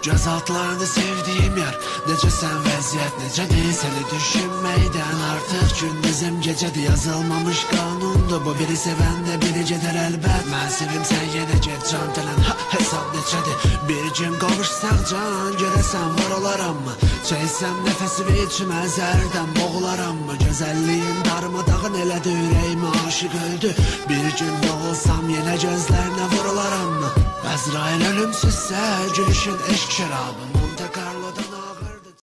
Göz altlarını sevdiğim yer. Necə sən vəziyyət, necədir səni düşünməkdən artıq gündüzüm gecədir, yazılmamış qanundur bu. Biri sevəndə biri gedər əlbət. Mən sevim sən yenə get can gələn, hesab neçədir. Bir gün qovuşsaq can, görəsən var olaram mı? Çəysəm nəfəsimi içmə zərdən boğularam mı? Gözəlliyin darmadağın elədi, ürəyimi aşıq öldü. Bir gün doğulsam yenə gözlərinə vurularam mı? Əzrail ölümsüzsə gülüşün eşq şərabım.